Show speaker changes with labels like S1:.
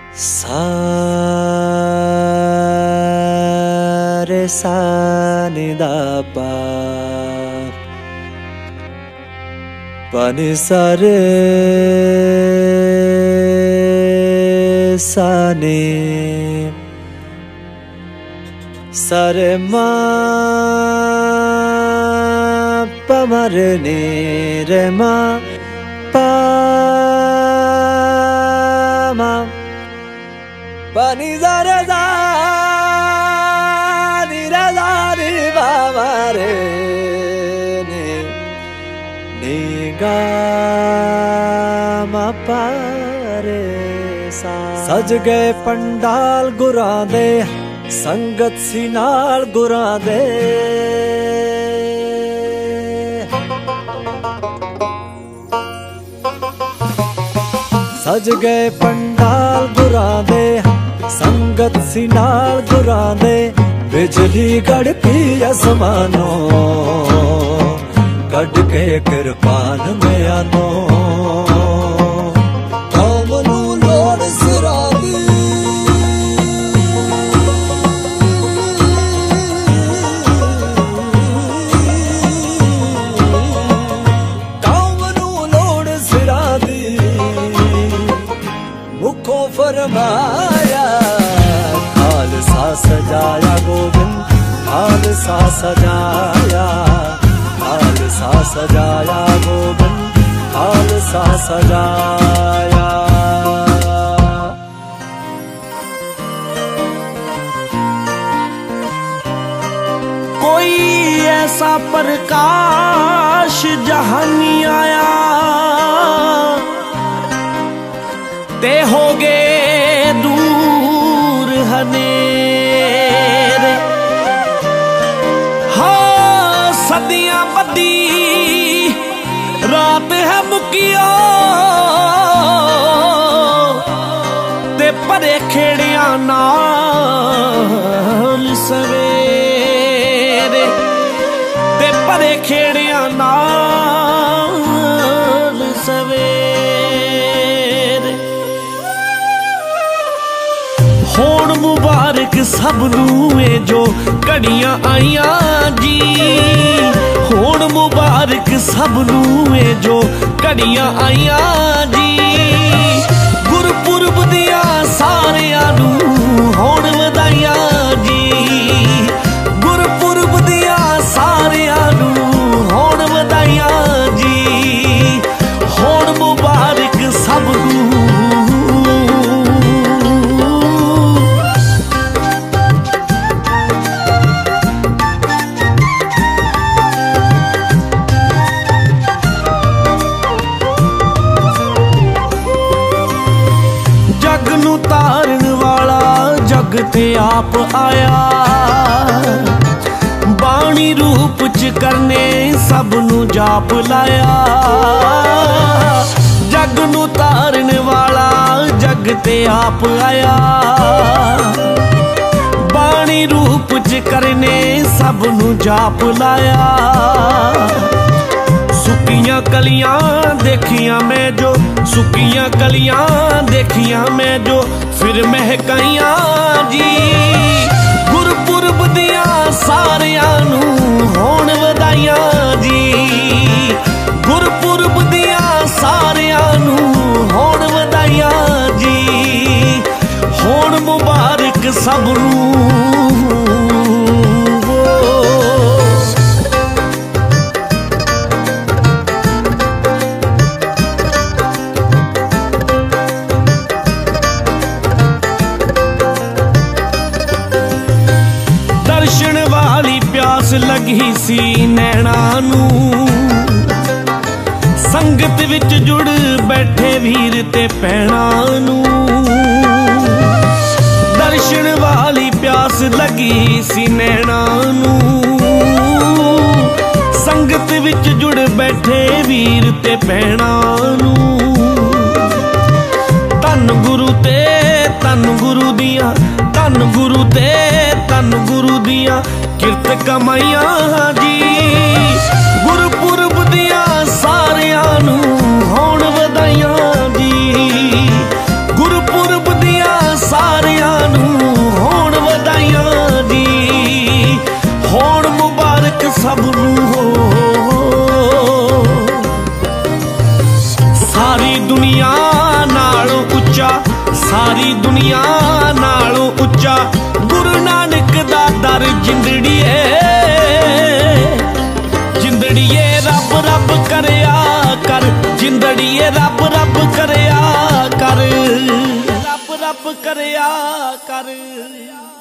S1: सारे सानि दा पा पनि सारे सानि सारे मा पमरे नि रे मा पा मा pani da re da ni ra da ni ba ba re ni ni ga ma pa re sa सज गए पंडाल गुरां दे संगत सी नाल गुरां दे सज गए पंडाल गुरां दे संगत सी नाल गुरां दे बिजली गड़की आसमानों कड़ के किरपान में आनो कौम नू लोड़ सिरा दी कौम नू लोड़ सिरा दी मुखो फरमाया खालसा सजाया गोविंद खालसा सजाया खालसा सजाया गोविंद खालसा सजाया
S2: कोई ऐसा प्रकाश जहानी आया ते हो गए दूर हनेरे हाँ सदियां बदी रात है मुकिया ते परे खेड़िया नाल सवेरे ते परे खेड़िया नाल सवेरे होण मुबारक सबनू जो घड़ियां आईयां जी होण मुबारक सबनू जो घड़ियां आईयां जी गुरपुरब दियां सारियां नू होण वधाइयां जी गुरपुरब दियां सारियां नू होण वधाइयां जी होण मुबारक सबनू ते आप आया बाणी रूप च करने सब नू जाप लाया जग नू तारन वाला जग ते आप आया बाणी रूप च करने सब नू जाप लाया सुकियां कलियां देखियां मैं जो सुकियां कलियां देखियां मैं जो फिर महकाइयां जी गुरपुरब दियां सारियां नू होण वधाइयां जी गुरपुरब दियां सारियां नू होण वधाइयां जी होण मुबारक सब नू लगी सी नैना नू संगत विच जुड़ बैठे वीर ते भैणा नू दर्शन वाली प्यास लगी सी नैना नू संगत विच जुड़ बैठे वीर ते भैणा नू धन गुरु ते धन गुरु दियां धन गुरु ते धन गुरु दियां किरत कमाइयां जी गुरपुरब दियां सारियां नू होण वधाइयां जी गुरपुरब दियां पातशाह गुरु नानक दा दर जिंदड़िए जिंदड़िए रब रब करया कर जिंदड़िए रब रब करया कर रब रब करया कर।